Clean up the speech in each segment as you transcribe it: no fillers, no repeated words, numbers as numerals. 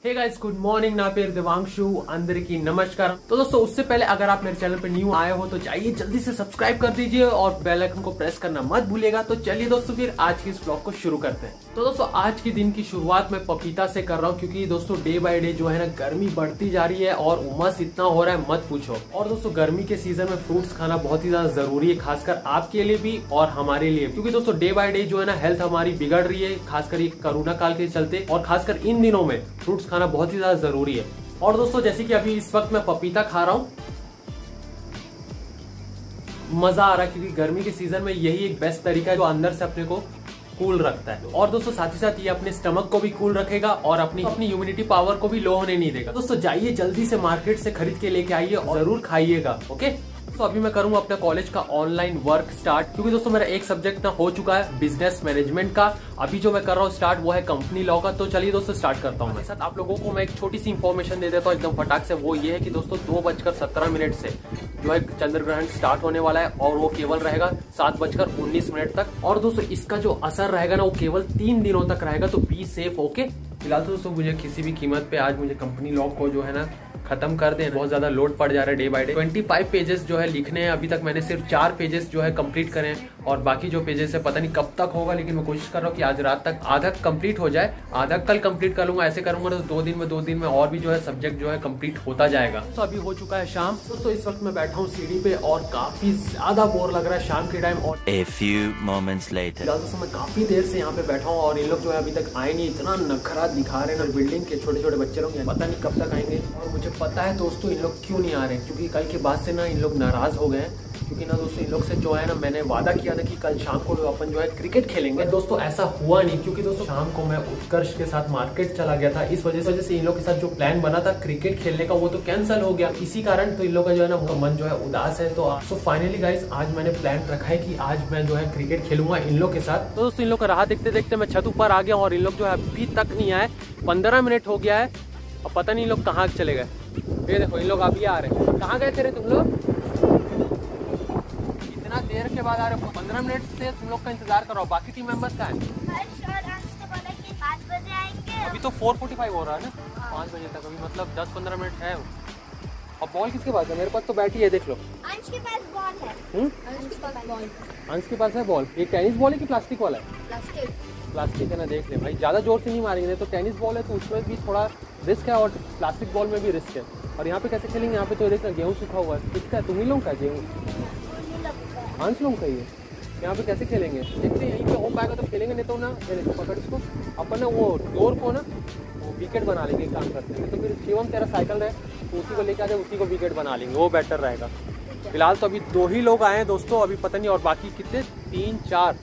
Hey guys, good morning. ना पेर देवांशु अंदर की नमस्कार. तो दोस्तों, उससे पहले अगर आप मेरे चैनल पे न्यू आए हो तो जाइए जल्दी से सब्सक्राइब कर दीजिए और बेल आइकन को प्रेस करना मत भूलिएगा. तो चलिए दोस्तों, फिर आज की इस ब्लॉग को शुरू करते हैं. तो दोस्तों, आज के दिन की शुरुआत मैं पपीता से कर रहा हूँ, क्योंकि दोस्तों डे बाय डे जो है ना गर्मी बढ़ती जा रही है और उमस इतना हो रहा है मत पूछो. और दोस्तों, गर्मी के सीजन में फ्रूट्स खाना बहुत ही ज्यादा जरूरी है, खासकर आपके लिए भी और हमारे लिए, क्योंकि दोस्तों डे बाय डे जो है ना हेल्थ हमारी बिगड़ रही है, खासकर ये कोरोना काल के चलते. और खासकर इन दिनों में फ्रूट्स खाना बहुत ही ज्यादा जरूरी है. और दोस्तों, जैसे कि अभी इस वक्त मैं पपीता खा रहा हूँ, मजा आ रहा है, क्योंकि गर्मी के सीजन में यही एक बेस्ट तरीका है जो अंदर से अपने को कूल रखता है. और दोस्तों, साथ ही साथ ये अपने स्टमक को भी कूल रखेगा और अपनी इम्यूनिटी पावर को भी लो होने नहीं देगा. दोस्तों, जाइए जल्दी से मार्केट से खरीद के लेके आइए और जरूर खाइएगा. ओके. तो अभी मैं करूंगा अपने कॉलेज का ऑनलाइन वर्क स्टार्ट, क्योंकि दोस्तों मेरा एक सब्जेक्ट ना हो चुका है बिजनेस मैनेजमेंट का. अभी जो मैं कर रहा हूँ स्टार्ट वो है कंपनी लॉ का. तो चलिए दोस्तों स्टार्ट करता हूँ. साथ आप लोगों को मैं एक छोटी सी इन्फॉर्मेशन दे देता हूँ एकदम फटाक से. वो ये है कि दोस्तों 2:17 से जो है चंद्र ग्रहण स्टार्ट होने वाला है और वो केवल रहेगा 7:19 तक. और दोस्तों इसका जो असर रहेगा ना वो केवल 3 दिनों तक रहेगा. तो बी सेफ. ओके. फिलहाल तो दोस्तों मुझे किसी भी कीमत पे आज मुझे कंपनी लॉ को जो है ना खत्म कर दें. बहुत ज्यादा लोड पड़ जा रहा है डे बाय डे. 25 पेजेस जो है लिखने हैं. अभी तक मैंने सिर्फ 4 पेजेस जो है कंप्लीट करे हैं और बाकी जो पेजेस है पता नहीं कब तक होगा, लेकिन मैं कोशिश कर रहा हूँ कि आज रात तक आधा कंप्लीट हो जाए, आधा कल कंप्लीट कर लूंगा. ऐसे करूंगा तो 2 दिन में और भी जो है सब्जेक्ट जो है कंप्लीट होता जाएगा. तो अभी हो चुका है शाम. दोस्तों इस वक्त मैं बैठा हूँ सीढ़ी पे और काफी ज्यादा बोर लग रहा है शाम के टाइम. और A few moments later. दोस्तों मैं काफी देर से यहाँ पे बैठा हूँ और इन लोग जो है अभी तक आए नहीं. इतना नखरा दिखा रहे हैं ना बिल्डिंग के छोटे छोटे बच्चे लोग, पता नहीं कब तक आएंगे. और मुझे पता है दोस्तों इन लोग क्यों नहीं आ रहे, क्योंकि कल के बाद से ना इन लोग नाराज हो गए हैं. क्योंकि ना दोस्तों इन लोग से जो है ना मैंने वादा किया था कि कल शाम को अपन जो है क्रिकेट खेलेंगे. दोस्तों ऐसा हुआ नहीं, क्योंकि दोस्तों शाम को मैं उत्कर्ष के साथ मार्केट चला गया था. इस वजह से इन लोग के साथ जो प्लान बना था क्रिकेट खेलने का वो तो कैंसिल हो गया. इसी कारण तो इन लोग का जो है ना मन जो है उदास है. तो फाइनली गाइस आज मैंने प्लान रखा है कि आज मैं जो है क्रिकेट खेलूंगा इन लोग के साथ. तो दोस्तों इन लोग का राह देखते देखते मैं छत ऊपर आ गया और इन लोग जो है अभी तक नहीं आए. 15 मिनट हो गया है और पता नहीं लोग कहाँ चले गए. ये देखो इन लोग अभी आ रहे हैं. कहाँ गए थे रे तुम लोग? इतना देर के बाद आ रहे हो. 15 मिनट से तुम लोग का इंतजार कर रहा हूँ. बाकी टीम मेंबर्स कहाँ हैं? अभी तो 4:45 हो रहा है ना. 5 बजे तक अभी मतलब 10-15 मिनट है. और बॉल किसके पास है? मेरे पास तो बैठी है, देख लो. अंश के पास बॉल है. अंश के पास है बॉल. ये टेनिस बॉल है कि प्लास्टिक वाला है? प्लास्टिक है ना. देख ले भाई, ज्यादा जोर से नहीं मारेंगे. तो टेनिस बॉल है तो उसमें भी थोड़ा रिस्क है और प्लास्टिक बॉल में भी रिस्क है. और यहाँ पे कैसे खेलेंगे? यहाँ पे तो देख गेहूँ सूखा हुआ है. किसका है? तुम ही लोग का गेहूँ? अंश लोग का ही है. यहाँ पे कैसे खेलेंगे? देखते हैं यहीं पे हो पाएगा तो खेलेंगे, नहीं तो ना पकड़ इसको अपन ना वो डोर को ना वो विकेट बना लेंगे. काम करते हैं तो फिर शिवम तेरा साइकिल रहे तो उसी को लेकर आ जाए, उसी को विकेट बना लेंगे, वो बेटर रहेगा. फिलहाल तो अभी 2 ही लोग आए हैं दोस्तों, अभी पता नहीं और बाकी कितने 3, 4,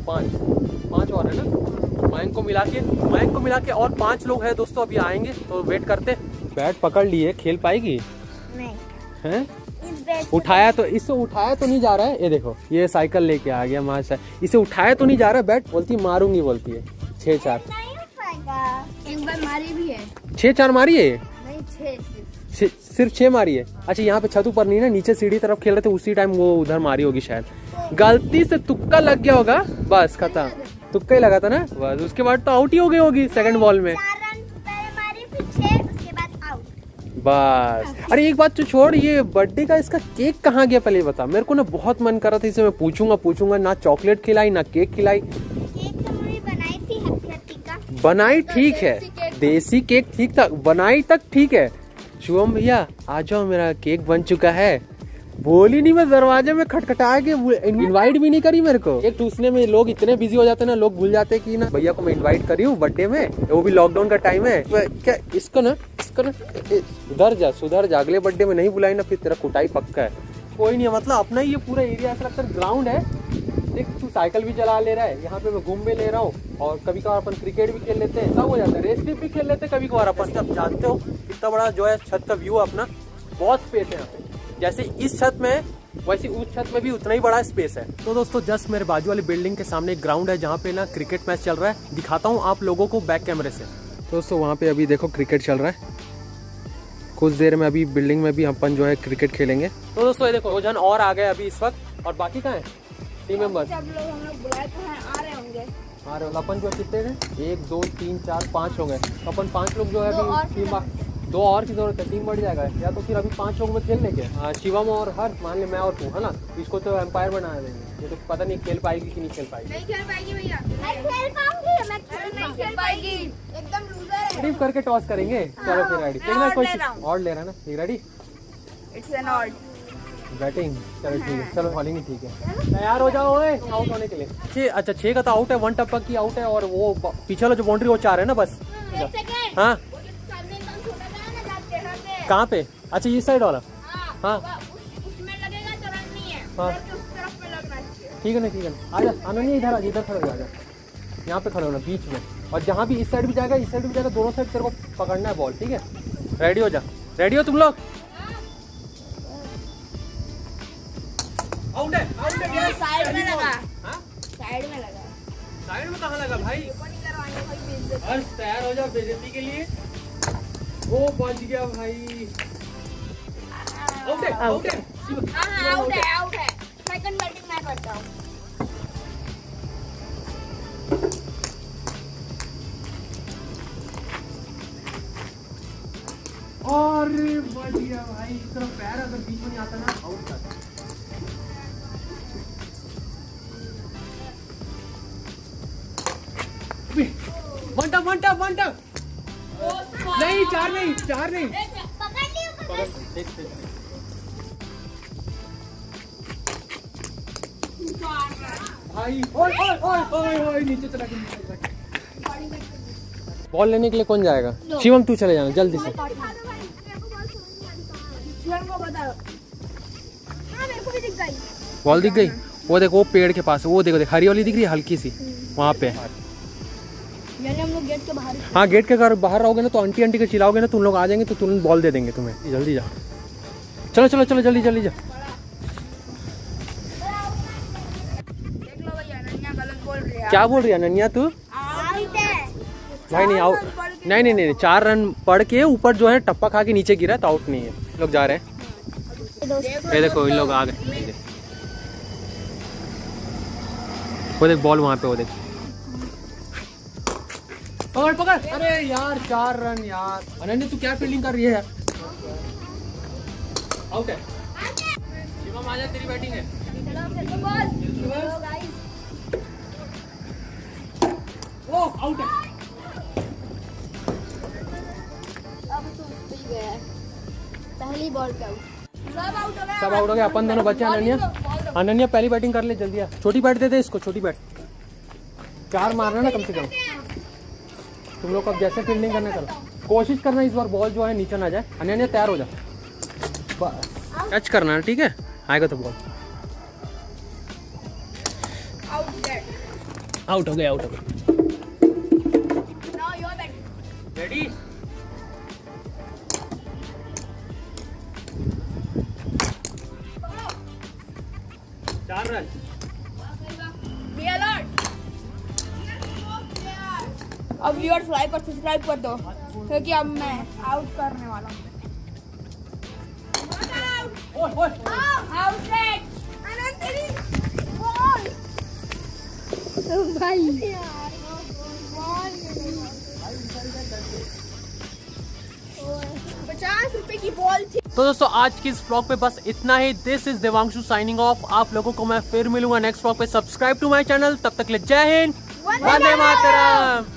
5 और है ना. मयंक को मिला के और 5 लोग हैं दोस्तों. अभी आएंगे तो वेट करते. बैट पकड़ लिए, खेल पाएगी? नहीं हैं? उठाया तो इससे उठाया तो नहीं जा रहा है. ये देखो ये साइकिल लेके आ गया माशा. इसे उठाया तो नहीं जा रहा है. बैट बोलती मारूंगी, बोलती है. 6-4 एक बार मारी भी है. 6-4 मारी है. नहीं, सिर्फ 6 मारी है. अच्छा यहाँ पे छत ऊपर नहीं ना, नीचे सीढ़ी तरफ खेल रहे थे उसी टाइम वो उधर मारी होगी शायद. गलती से तुक्का लग गया होगा, बस खत्म. तुक्का ही लगा था ना बस. उसके बाद तो आउट ही हो गई होगी सेकंड बॉल में. 4 रन पहले मारी, फिर 6, उसके बाद आउट. बस. अरे एक बात तो छोड़, ये बर्थडे का इसका केक कहाँ गया पहले बता. मेरे को ना बहुत मन कर रहा था इसे मैं पूछूंगा. ना चॉकलेट खिलाई ना केक खिलाई. केक तो मम्मी बनाई थी हैप्पी का. बनाई ठीक है, देसी केक ठीक था, बनाई तक ठीक है. शुभम भैया आ जाओ, मेरा केक बन चुका है. बोली नहीं, मैं दरवाजे में खटखटा के इनवाइट भी नहीं करी मेरे को. एक टूसने में लोग इतने बिजी हो जाते हैं ना, लोग भूल जाते हैं कि ना भैया को मैं इनवाइट करी हूँ बर्थडे में, वो भी लॉकडाउन का टाइम है. क्या इसको ना सुधर जा. अगले बर्थडे में नहीं बुलाई ना फिर तेरा कुटाई पक्का है. कोई नहीं, मतलब अपना ही ये पूरा एरिया ऐसा लगता है ग्राउंड है. देख तू साइकिल भी चला ले रहा है, यहाँ पे मैं घूम भी ले रहा हूँ और कभी कभार अपन क्रिकेट भी खेल लेते हैं. सब हो जाता है. रेस भी खेल लेते हैं कभी कभार अपन. अब जानते हो कितना बड़ा जो है छत का व्यू है अपना. बहुत स्पेस है यहाँ पे. जैसे इस छत में वैसे उस छत में भी उतना ही बड़ा स्पेस है. तो दोस्तों जस्ट मेरे बाजू वाली बिल्डिंग के सामने एक ग्राउंड है जहाँ पे ना क्रिकेट मैच चल रहा है. दिखाता हूँ आप लोगों को बैक कैमरे से. दोस्तों वहाँ पे अभी देखो क्रिकेट चल रहा है. कुछ देर में अभी बिल्डिंग में भी अपन जो है क्रिकेट खेलेंगे. तो दोस्तों ये देखो 2 जन और आ गए अभी इस वक्त. और बाकी कहाँ है टीम मेंबर? सब लोग हम लोग बुलाए तो हैं, आ रहे होंगे. अरे अपन जो कितने हैं 1 2 3 4 5 लोग हैं, तो अपन 5 लोग जो है अभी 2 और की जरूरत है, 3 बढ़ जाएगा। या तो फिर अभी 5 लोग में खेल लेंगे, शिवम और हर्ष, मान ले मैं और तू, है ना। इसको तो एम्पायर बना देंगे, ये तो पता नहीं खेल पाएगी कि नहीं खेल पाएगी। नहीं खेल पाएगी भैया। मैं खेल पाऊंगी, मैं नहीं खेल पाएगी, एकदम लूजर है। टिप करके टॉस करेंगे। चलो फिर रेडी, देखना कोई और ले रहा है ना, ठीक ready, it's an odd batting. चलो ठीक है, चलो बॉलिंग ठीक है, तैयार हो जाओ आउट होने के लिए। अच्छा 6 का तो आउट है, 1 टप्पा की आउट है, और वो पीछे वाला जो बाउंड्री वो 4 है ना बस। हाँ कहाँ पे? अच्छा ये साइड वाला। हाँ उसमें लगेगा तो रन नहीं है, हाँ उस तरफ पे लगना चाहिए। ठीक है ना, ठीक है ना, आजा अनन्या इधर, इधर खड़े हो जा, यहाँ पे खड़े होना बीच में, और जहाँ भी इस साइड भी जाएगा इस साइड भी जाएगा, दोनों साइड तेरे को पकड़ना है बॉल, ठीक है। रेडी हो जा, रेडी हो तुम लोग। आउट है, आउट है, साइड में लगा, हाँ साइड में लगा, साइड में कहाँ लगा भाई? हर्ष तैयार हो जाओ बेइज्जती के लिए। वो बच गया भाई, आउट है, आउट है, हाँ आउट है, आउट है। सेकंड बैटिंग मैं करता हूँ। अरे बच गया भाई, इस तरफ पैर अगर बीच में नहीं आता ना आउट जाता। वन टप नहीं, 4 नहीं, 4 नहीं, पकड़ लियो, पकड़। भाई ओए नीचे चला के, बॉल लेने के लिए कौन जाएगा? शिवम तू चले जाना जल्दी से। बॉल दिख गई, वो देखो वो पेड़ के पास, वो देखो हरी वाली दिख रही है हल्की सी, वहाँ पे। यानी हम लोग गेट के बाहर। हाँ गेट के अगर बाहर रहोगे ना तो आंटी के चिल्लाओगे ना तो उन लोग आ जाएंगे, तो तुरंत बॉल दे देंगे तुम्हें। जल्दी जा, चलो चलो चलो जल्दी जल्दी जा। देख लो भैया, अनन्या गलत बोल रही है। क्या बोल रही है अनन्या तू? आउट है। भाई नहीं आउट, नहीं 4 रन पड़ के ऊपर जो है टप्पा खा के नीचे गिरा तो आउट नहीं है। लोग जा रहे हैं, ये देखो इन लोग आ गए, वो देख बॉल वहाँ पे, वो देख पकड़ पकड़। अरे यार 4 रन यार। अनन्या तू क्या फील्डिंग कर रही है यार? आउट है। शिवम आजा, तेरी बैटिंग है। वो आउट है। अब तो उठ गया है, पहली बॉल पे आउट। सब आउट हो गए, सब आउट हो गए, अपन दोनों बचे। अनन्या पहली बैटिंग कर ले जल्दी आ। छोटी बैट दे दे इसको, छोटी बैट, 4 मारना ना कम से कम। तुम लोग अब जैसे फील्डिंग करना करो, कोशिश करना इस बार बॉल जो है नीचे ना जाए। अनन्या तैयार हो जा, टच करना ठीक है, आएगा तो बॉल। आउट हो गया, आउट हो गया। Ready, 4 run. अब व्यूअर फ्लाई पर सब्सक्राइब कर दो, क्योंकि अब मैं आउट करने वाला हूँ। भाई 50 रुपए की बॉल थी। तो दोस्तों आज की इस व्लॉग पे बस इतना ही। This is Devanshu signing off. आप लोगों को मैं फिर मिलूंगा नेक्स्ट व्लॉग पे। सब्सक्राइब टू माय चैनल, तब तक ले जय हिंद, वंदे मातरम।